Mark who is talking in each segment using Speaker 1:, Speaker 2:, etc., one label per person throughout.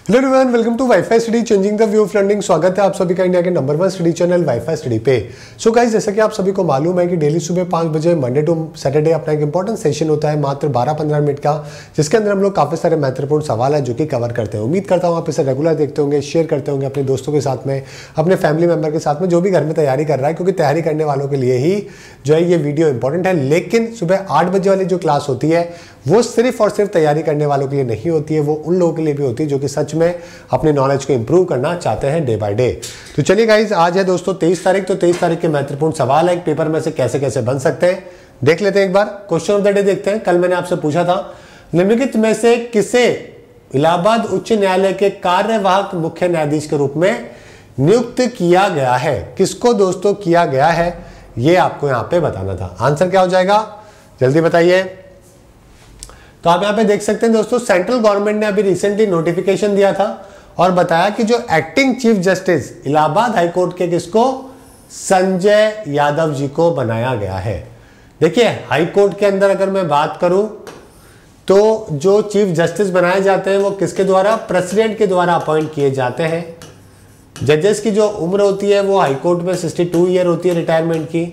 Speaker 1: Hello everyone, welcome to WiFi study changing the view of learning. स्वागत है आप सभी का इंडिया के number 1 study channel WiFi study पे। सो गाइस, जैसा कि आप सभी को मालूम है कि डेली सुबह 5 बजे मंडे टू सैटरडे अपना एक इंपॉर्टेंट सेशन होता है मात्र 12-15 मिनट का, जिसके अंदर हम लोग काफी सारे महत्वपूर्ण सवाल है जो कि कवर करते हैं। उम्मीद करता हूँ आप इसे रेगुलर देखते होंगे, शेयर करते होंगे अपने दोस्तों के साथ में, अपने फैमिली मेंबर के साथ में, जो भी घर में तैयारी कर रहा है, क्योंकि तैयारी करने वालों के लिए ही जो है ये वीडियो इंपॉर्टेंट है। लेकिन सुबह 8 बजे वाली जो क्लास होती है वो सिर्फ और सिर्फ तैयारी करने वालों के लिए नहीं होती है, वो उन लोगों के लिए भी होती है जो कि सच में अपने नॉलेज को इंप्रूव करना चाहते हैं डे बाय डे। तो चलिए गाइज, आज है दोस्तों 23 तारीख। तो 23 तारीख के महत्वपूर्ण सवाल है एक पेपर में से कैसे कैसे बन सकते हैं, देख लेते हैं एक बार। क्वेश्चन ऑफ द डे देखते हैं। कल मैंने आपसे पूछा था, निम्नलिखित में से किसे इलाहाबाद उच्च न्यायालय के कार्यवाहक मुख्य न्यायाधीश के रूप में नियुक्त किया गया है? किसको दोस्तों किया गया है, ये आपको यहाँ पे बताना था। आंसर क्या हो जाएगा, जल्दी बताइए। तो आप यहाँ पे देख सकते हैं दोस्तों, सेंट्रल गवर्नमेंट ने अभी रिसेंटली नोटिफिकेशन दिया था और बताया कि जो acting chief justice Allahabad high court के किसको, संजय यादव जी को बनाया गया है। देखिए, हाई कोर्ट के अंदर अगर मैं बात करूं तो जो चीफ जस्टिस बनाए जाते हैं वो किसके द्वारा, प्रेसिडेंट के द्वारा अपॉइंट किए जाते हैं। जजेस की जो उम्र होती है वो हाई कोर्ट में 62 ईयर होती है रिटायरमेंट की।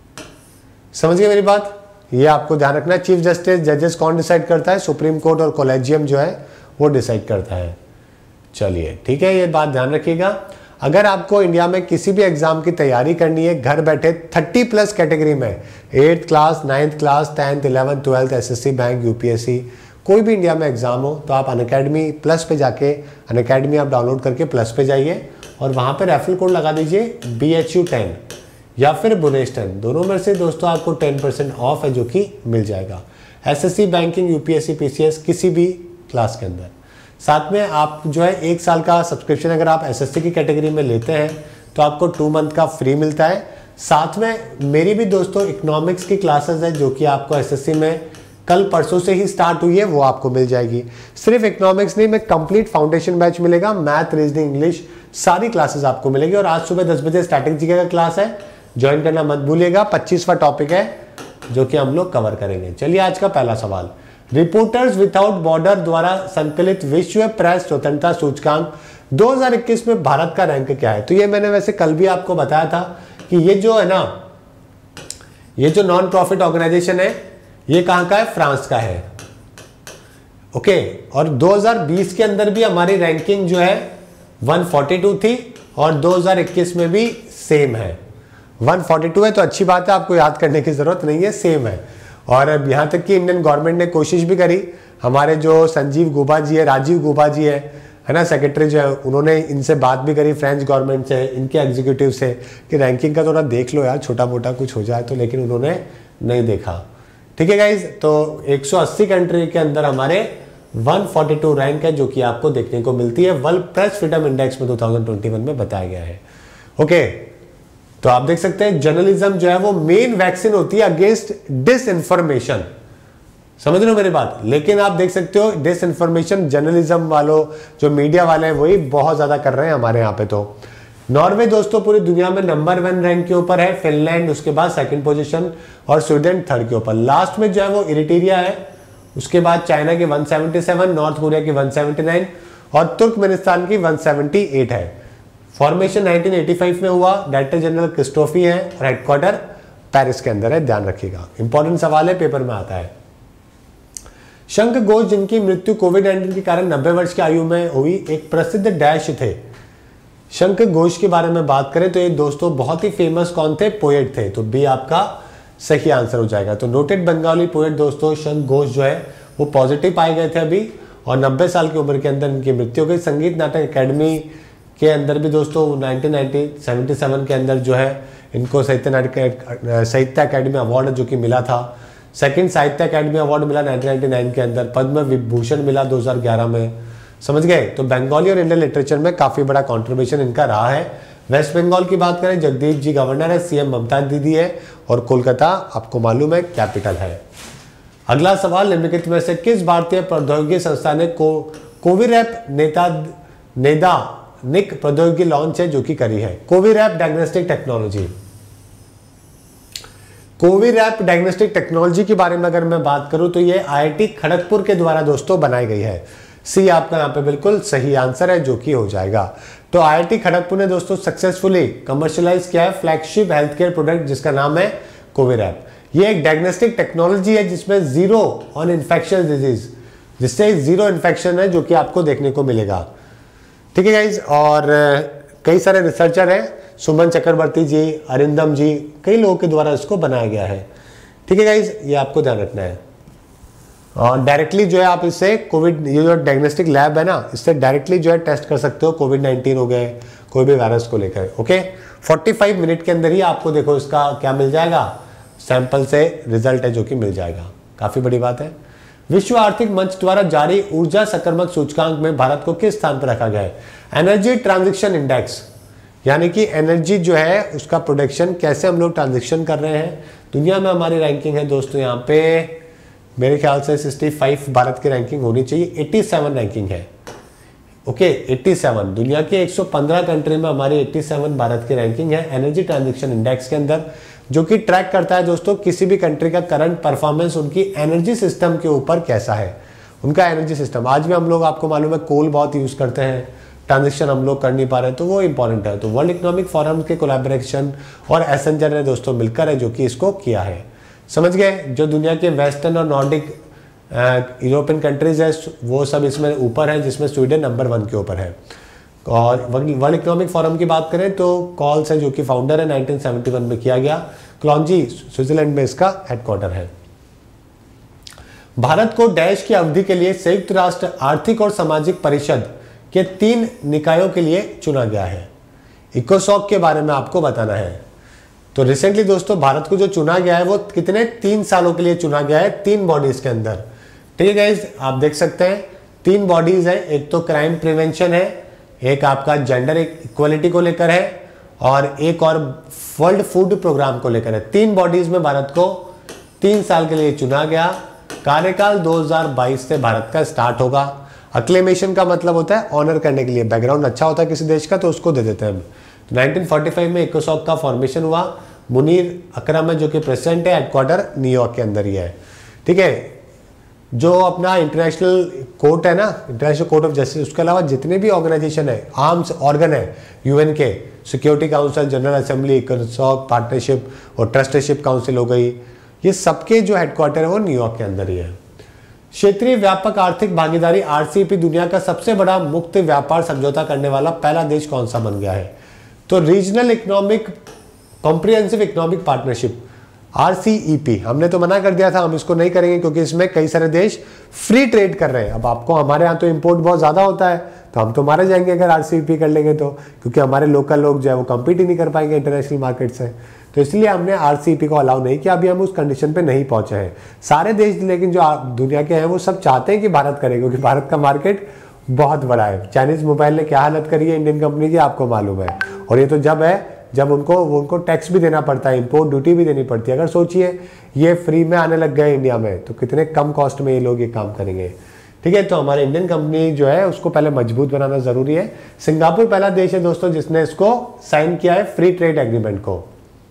Speaker 1: समझ गए मेरी बात, ये आपको ध्यान रखना है। चीफ जस्टिस जजेस कौन डिसाइड करता है, सुप्रीम कोर्ट और कॉलेजियम जो है वो डिसाइड करता है। चलिए ठीक है, ये बात ध्यान रखिएगा। अगर आपको इंडिया में किसी भी एग्जाम की तैयारी करनी है घर बैठे 30+ कैटेगरी में, 8th class, 9th class, 10th, 11th, 12th, SSC, bank, UPSC, कोई भी इंडिया में एग्जाम हो, तो आप अनअकैडमी प्लस पे जाके अनअकैडमी आप डाउनलोड करके प्लस पे जाइए और वहां पर रेफरल कोड लगा दीजिए BHU10 या फिर बुनेश 10, दोनों में से दोस्तों आपको 10% ऑफ है जो कि मिल जाएगा। एसएससी, बैंकिंग, यूपीएससी, पीसीएस, किसी भी क्लास के अंदर। साथ में आप जो है 1 साल का सब्सक्रिप्शन अगर आप एसएससी की कैटेगरी में लेते हैं तो आपको 2 मंथ का फ्री मिलता है। साथ में मेरी भी दोस्तों इकोनॉमिक्स की क्लासेस है जो कि आपको एसएससी में कल परसों से ही स्टार्ट हुई है, वो आपको मिल जाएगी। सिर्फ इकोनॉमिक्स नहीं, में कंप्लीट फाउंडेशन बैच मिलेगा, मैथ, रीजनिंग, इंग्लिश, सारी क्लासेस आपको मिलेगी। और आज सुबह 10 बजे स्टैटिक जीके का क्लास है, ज्वाइन करना मत भूलिएगा। 25वां टॉपिक है जो कि हम लोग कवर करेंगे। चलिए आज का पहला सवाल, रिपोर्टर्स विदाउट बॉर्डर द्वारा संकलित विश्व प्रेस स्वतंत्रता सूचकांक 2021 में भारत का रैंक क्या है? तो ये मैंने वैसे कल भी आपको बताया था कि ये जो है ना, ये जो नॉन प्रॉफिट ऑर्गेनाइजेशन है ये कहां का है, फ्रांस का है। ओके, और 2020 के अंदर भी हमारी रैंकिंग जो है 142 थी और 2021 में भी सेम है, 142 है। तो अच्छी बात है, आपको याद करने की जरूरत नहीं है, सेम है। और अब यहाँ तक कि इंडियन गवर्नमेंट ने कोशिश भी करी, हमारे जो संजीव गुबा जी है, राजीव गुबा जी है ना, सेक्रेटरी जो है, उन्होंने इनसे बात भी करी फ्रेंच गवर्नमेंट से, इनके एग्जीक्यूटिव से, कि रैंकिंग का थोड़ा देख लो यार, छोटा मोटा कुछ हो जाए तो, लेकिन उन्होंने नहीं देखा। ठीक है गाइज, तो 180 कंट्री के अंदर हमारे 142 रैंक है जो कि आपको देखने को मिलती है, वर्ल्ड प्रेस फ्रीडम इंडेक्स में 2021 में बताया गया है। ओके, तो आप देख सकते हैं जर्नलिज्म जो है वो मेन वैक्सीन होती है अगेंस्ट डिसइंफॉर्मेशन। समझ रहे हो मेरी बात? लेकिन आप देख सकते हो डिसइंफॉर्मेशन जर्नलिज्म वालों, जो मीडिया वाले हैं, वही बहुत ज्यादा कर रहे हैं हमारे यहाँ पे। तो नॉर्वे दोस्तों पूरी दुनिया में नंबर 1 रैंक के ऊपर है, फिनलैंड उसके बाद 2nd पोजीशन और स्वीडन 3rd के ऊपर। लास्ट में जो है वो इरिट्रिया है, उसके बाद चाइना की 177, नॉर्थ कोरिया की 179 और तुर्कमेनिस्तान की 178 है। फॉर्मेशन 1985 में हुआ, डायरेक्टर जनरल क्रिस्टोफी है और हेडक्वार्टर पेरिस के अंदर है, ध्यान रखिएगा। इंपॉर्टेंट सवाल है, पेपर में आता है। शंख घोष, जिनकी मृत्यु कोविड-19 के कारण 90 वर्ष की आयु में हुई, एक प्रसिद्ध डैश थे। शंख घोष के बारे में बात करें तो ये दोस्तों बहुत ही फेमस कौन थे, पोएट थे। तो बी आपका सही आंसर हो जाएगा। तो नोटेड बंगाली पोएट दोस्तों शंख घोष जो है वो पॉजिटिव पाए गए थे अभी, और 90 साल की उम्र के अंदर इनकी मृत्यु हो गई। संगीत नाटक अकेडमी के अंदर भी दोस्तों 1977 के अंदर जो है इनको साहित्य अकेडमी अवार्ड जो कि मिला था। 2nd साहित्य अकेडमी अवार्ड मिला 1999 के अंदर। पद्म विभूषण मिला 2011 में। समझ गए? तो बंगाली और इंडियन लिटरेचर में काफी बड़ा कॉन्ट्रीब्यूशन इनका रहा है। वेस्ट बंगाल की बात करें, जगदीप जी गवर्नर है, सीएम ममता दीदी है और कोलकाता आपको मालूम है कैपिटल है। अगला सवाल, निम्नलिखित में से किस भारतीय प्रौद्योगिकी संस्था ने कोविरैप नैदानिक प्रौद्योगिकी लॉन्च है जो कि करी है? COVIRAP diagnostic technology. COVIRAP diagnostic technology के बारे में अगर मैं बात करूं तो ये IIT खड़गपुर के द्वारा दोस्तों बनाई गई है। सी आपका यहाँ पे बिल्कुल सही आंसर है, जो कि हो जाएगा। तो IIT खड़गपुर ने दोस्तों सक्सेसफुली कमर्शियलाइज किया है फ्लैगशिप हेल्थ केयर प्रोडक्ट जिसका नाम है कोविड ऐप। ये एक डायग्नोस्टिक टेक्नोलॉजी है जिसमें जीरो ऑन इन्फेक्शन डिजीज, जिससे जीरो इन्फेक्शन है जो कि आपको देखने को मिलेगा। ठीक है गाइज, और कई सारे रिसर्चर हैं, सुमन चक्रवर्ती जी, अरिंदम जी, कई लोगों के द्वारा इसको बनाया गया है। ठीक है गाइज, ये आपको ध्यान रखना है। और डायरेक्टली जो है आप इससे कोविड, ये जो डायग्नोस्टिक लैब है ना, इससे डायरेक्टली जो है टेस्ट कर सकते हो कोविड-19 हो गए, कोई भी वायरस को लेकर। ओके, 45 मिनट के अंदर ही आपको देखो इसका क्या मिल जाएगा, सैंपल से रिजल्ट है जो कि मिल जाएगा। काफी बड़ी बात है। विश्व आर्थिक मंच द्वारा जारी ऊर्जा सकारात्मक सूचकांक में भारत को किस स्थान पर रखा गया है? एनर्जी ट्रांजिशन इंडेक्स, यानी कि एनर्जी जो है उसका प्रोडक्शन, कैसे हम लोग ट्रांजिशन कर रहे हैं दुनिया में। हमारी रैंकिंग है दोस्तों यहाँ पे मेरे ख्याल से 65 भारत की रैंकिंग होनी चाहिए, 87 रैंकिंग है। ओके, 87 दुनिया के 115 कंट्री में हमारी 87 भारत की रैंकिंग है एनर्जी ट्रांजिशन इंडेक्स के अंदर, जो कि ट्रैक करता है दोस्तों किसी भी कंट्री का करंट परफॉर्मेंस, उनकी एनर्जी सिस्टम के ऊपर कैसा है उनका एनर्जी सिस्टम। आज भी हम लोग, आपको मालूम है, कोल बहुत यूज करते हैं, ट्रांजिशन हम लोग कर नहीं पा रहे, तो वो इंपॉर्टेंट है। तो वर्ल्ड इकोनॉमिक फोरम के कोलैबोरेशन और एसेंजर ने दोस्तों मिलकर है जो कि इसको किया है। समझ गए? जो दुनिया के वेस्टर्न और नॉर्डिक यूरोपियन कंट्रीज है वो सब इसमें ऊपर है, जिसमें स्वीडन नंबर 1 के ऊपर है। और वर्ल्ड इकोनॉमिक फोरम की बात करें तो कॉल्स है जो कि फाउंडर है 1971 में किया गया, क्लॉन्जी स्विट्जरलैंड में इसका हेडक्वार्टर है। भारत को डैश की अवधि के लिए संयुक्त राष्ट्र आर्थिक और सामाजिक परिषद के 3 निकायों के लिए चुना गया है। इकोसॉक के बारे में आपको बताना है। तो रिसेंटली दोस्तों भारत को जो चुना गया है वो कितने 3 सालों के लिए चुना गया है 3 बॉडीज के अंदर। ठीक है गाइस, आप देख सकते हैं 3 बॉडीज है, एक तो क्राइम प्रिवेंशन है, एक आपका जेंडर इक्वलिटी को लेकर है, और एक और वर्ल्ड फूड प्रोग्राम को लेकर है। 3 बॉडीज में भारत को 3 साल के लिए चुना गया। कार्यकाल 2022 से भारत का स्टार्ट होगा। अक्लेमेशन का मतलब होता है ऑनर करने के लिए, बैकग्राउंड अच्छा होता है किसी देश का तो उसको दे देते हैं हम। 1945 में इकोसॉक का फॉर्मेशन हुआ। मुनीर अकरम है जो कि प्रेसिडेंट है, हेडक्वार्टर न्यूयॉर्क के अंदर ही है। ठीक है, जो अपना इंटरनेशनल कोर्ट है ना, इंटरनेशनल कोर्ट ऑफ जस्टिस, उसके अलावा जितने भी ऑर्गेनाइजेशन है, आर्म्स ऑर्गन है यूएन के, सिक्योरिटी काउंसिल, जनरल असेंबली, इकोसॉक, पार्टनरशिप और ट्रस्टीशिप काउंसिल हो गई, ये सबके जो हेडक्वार्टर है वो न्यूयॉर्क के अंदर ही है। क्षेत्रीय व्यापक आर्थिक भागीदारी RCEP दुनिया का सबसे बड़ा मुक्त व्यापार समझौता करने वाला पहला देश कौन सा बन गया है? तो regional economic comprehensive economic partnership RCEP हमने तो मना कर दिया था, हम इसको नहीं करेंगे क्योंकि इसमें कई सारे देश फ्री ट्रेड कर रहे हैं। अब आपको, हमारे यहाँ तो इंपोर्ट बहुत ज्यादा होता है तो हम तो मारे जाएंगे अगर RCEP कर लेंगे तो, क्योंकि हमारे लोकल लोग जो है वो कम्पीट ही नहीं कर पाएंगे इंटरनेशनल मार्केट से। तो इसलिए हमने RCEP को अलाउ नहीं किया। अभी हम उस कंडीशन पे नहीं पहुंचे हैं। सारे देश लेकिन जो दुनिया के हैं वो सब चाहते हैं कि भारत करे, क्योंकि भारत का मार्केट बहुत बड़ा है। चाइनीज मोबाइल ने क्या हालत करी है इंडियन कंपनी की आपको मालूम है, और ये तो जब है जब उनको टैक्स भी देना पड़ता है, इंपोर्ट ड्यूटी भी देनी पड़ती है। अगर सोचिए ये फ्री में आने लग गए इंडिया में तो कितने कम कॉस्ट में ये लोग ये काम करेंगे। ठीक है, तो हमारे इंडियन कंपनी जो है उसको पहले मजबूत बनाना जरूरी है। सिंगापुर पहला देश है दोस्तों जिसने इसको साइन किया है, फ्री ट्रेड एग्रीमेंट को।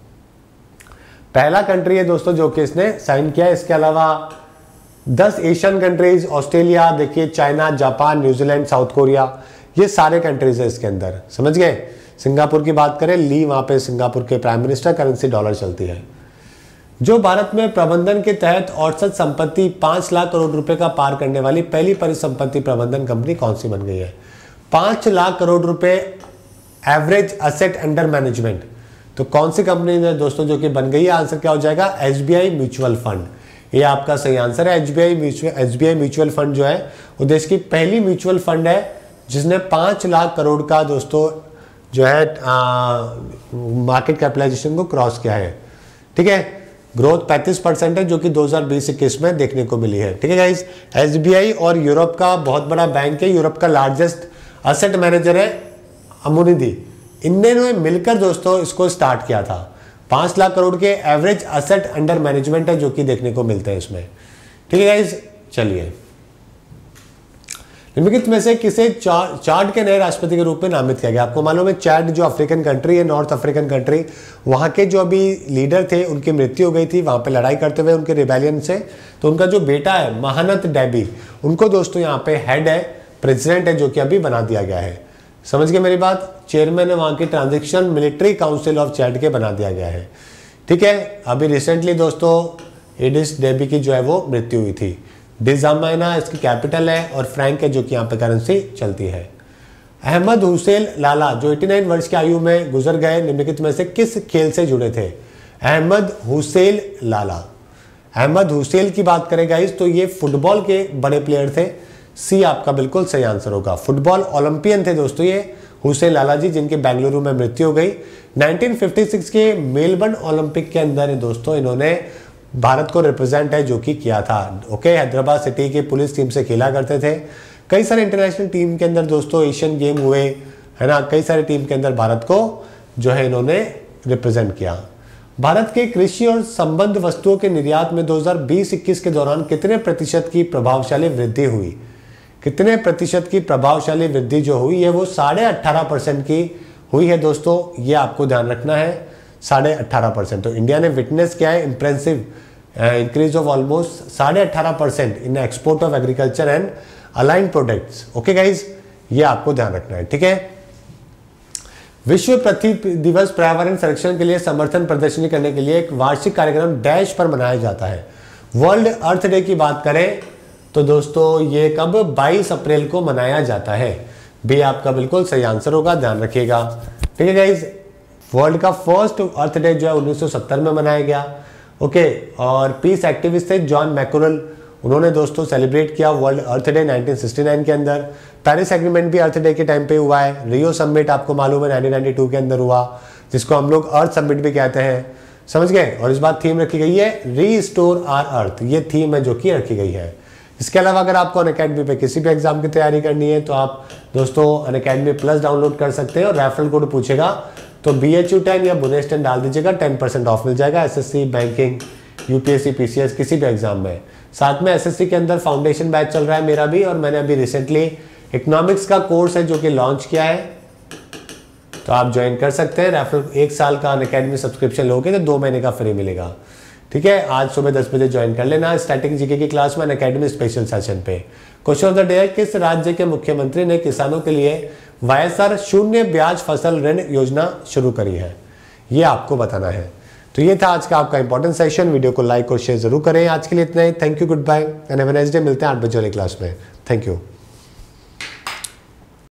Speaker 1: पहला कंट्री है दोस्तों जो कि इसने साइन किया है। इसके अलावा 10 एशियन कंट्रीज, ऑस्ट्रेलिया देखिए, China, Japan, New Zealand, South Korea, ये सारे कंट्रीज है इसके अंदर। समझ गए? सिंगापुर की बात करें, ली, वहां पे सिंगापुर के प्राइम मिनिस्टर, करेंसी डॉलर चलती है। जो भारत में प्रबंधन के तहत औसत संपत्ति 5 लाख करोड़ रुपए का पार करने वाली पहली परिसंपत्ति प्रबंधन कंपनी कौन सी बन गई है? 5 लाख करोड़ रुपए एवरेज असेट अंडर मैनेजमेंट, तो कौन सी कंपनी है दोस्तों जो कि बन गई है? आंसर क्या हो जाएगा? SBI म्यूचुअल फंड, ये आपका सही आंसर है। SBI म्यूचुअल फंड जो है वो देश की पहली म्यूचुअल फंड है जिसने 5 लाख करोड़ का दोस्तों जो है मार्केट कैपिटलाइजेशन को क्रॉस किया है। ठीक है, ग्रोथ 35% है जो कि 2020-21 में देखने को मिली है। ठीक है गाइस, SBI और यूरोप का बहुत बड़ा बैंक है, यूरोप का लार्जेस्ट असेट मैनेजर है अमुनिदी, इन्होंने मिलकर दोस्तों इसको स्टार्ट किया था। 5 लाख करोड़ के एवरेज असेट अंडर मैनेजमेंट है जो कि देखने को मिलते हैं इसमें। ठीक है गाइस, चलिए, निम्नलिखित में से किसे चाड के नए राष्ट्रपति के रूप में नामित किया गया? आपको मालूम है चैड जो अफ्रीकन कंट्री है, नॉर्थ अफ्रीकन कंट्री, वहां के जो अभी लीडर थे उनकी मृत्यु हो गई थी वहां पे लड़ाई करते हुए उनके रिबेलियन से। तो उनका जो बेटा है महानत डेबी, उनको दोस्तों यहाँ पे हेड है प्रेसिडेंट है जो कि अभी बना दिया गया है। समझ गए मेरी बात। चेयरमैन है वहाँ की transaction military council of Chad के बना दिया गया है। ठीक है, अभी रिसेंटली दोस्तों इडिस डेबी की जो है वो मृत्यु हुई थी। डिजामाइना इसकी कैपिटल है और फ्रैंक है जो कि यहाँ पे करेंसी चलती है। अहमद हुसैन लाला जो 89 वर्ष की आयु में गुजर गए निम्नलिखित में से किस खेल से जुड़े थे? अहमद हुसैन लाला, अहमद हुसैन की बात करें गाइस तो ये फुटबॉल के बड़े प्लेयर थे। सी आपका बिल्कुल सही आंसर होगा। फुटबॉल ओलंपियन थे दोस्तों ये हुसैन लाला जी, जिनके बेंगलुरु में मृत्यु हो गई। 1956 के मेलबर्न ओलंपिक के अंदर दोस्तों इन्होंने भारत को रिप्रेजेंट है जो कि किया था। ओके, हैदराबाद सिटी की पुलिस टीम से खेला करते थे। कई सारे इंटरनेशनल टीम के अंदर दोस्तों एशियन गेम हुए है ना, कई सारे टीम के अंदर भारत को जो है इन्होंने रिप्रेजेंट किया। भारत के कृषि और संबंध वस्तुओं के निर्यात में 2020-21 के दौरान कितने प्रतिशत की प्रभावशाली वृद्धि हुई? कितने प्रतिशत की प्रभावशाली वृद्धि जो हुई है वो 18.5% की हुई है दोस्तों, ये आपको ध्यान रखना है। 18.5%। तो इंडिया ने विटनेस किया है impressive increase of almost 18.5% in export of agriculture and allied products. Okay guys, ये आपको ध्यान रखना है। ठीक है, विश्व पृथ्वी दिवस पर्यावरण संरक्षण के लिए समर्थन प्रदर्शनी करने के लिए एक वार्षिक कार्यक्रम डैश पर मनाया जाता है। वर्ल्ड अर्थ डे की बात करें तो दोस्तों ये कब 22 अप्रैल को मनाया जाता है। भी आपका बिल्कुल सही आंसर होगा, ध्यान रखिएगा। ठीक है गाइज, वर्ल्ड का फर्स्ट अर्थ डे जो है 1970 में मनाया गया। ओके, और पीस एक्टिविस्ट थे जॉन मैकोरल, उन्होंने दोस्तों सेलिब्रेट किया वर्ल्ड अर्थ डे 1969 के अंदर। पेरिस एग्रीमेंट भी अर्थ डे के टाइम पे हुआ है। रियो समिट आपको मालूम है 1992 के अंदर हुआ, जिसको हम लोग अर्थ समिट भी कहते हैं। समझ गए। और इस बार थीम रखी गई है रीस्टोर आर अर्थ, ये थीम है जो कि रखी गई है। इसके अलावा अगर आपको अनअकैडमी पे किसी भी एग्जाम की तैयारी करनी है तो आप दोस्तों अनअकैडमी प्लस डाउनलोड कर सकते हैं और रेफरल कोड पूछेगा तो BHU10 या बुनेस 10 डाल दीजिएगा, 10% ऑफ मिल जाएगा SSC, बैंकिंग, UPSC, PCS किसी भी एग्जाम में। साथ में SSC के अंदर फाउंडेशन बैच चल रहा है मेरा भी, और मैंने अभी रिसेंटली इकोनॉमिक्स का कोर्स है जो कि लॉन्च किया है, तो आप ज्वाइन कर सकते हैं। रेफरल 1 साल का अनअकैडमी सब्सक्रिप्शन लोगे तो 2 महीने का फ्री मिलेगा। ठीक है, आज सुबह 10 बजे ज्वाइन कर लेना स्टैटिक जीके की क्लास में अनअकैडमी स्पेशल सेशन पे। क्वेश्चन ऑफ द डे है, किस राज्य के मुख्यमंत्री ने किसानों के लिए YSR शून्य ब्याज फसल ऋण योजना शुरू करी है? ये आपको बताना है। तो ये था आज का आपका इंपॉर्टेंट सेशन। वीडियो को लाइक और शेयर जरूर करें। आज के लिए इतना ही। Thank you, goodbye and have a nice day. मिलते हैं 8 बजे वाली क्लास में। Thank you.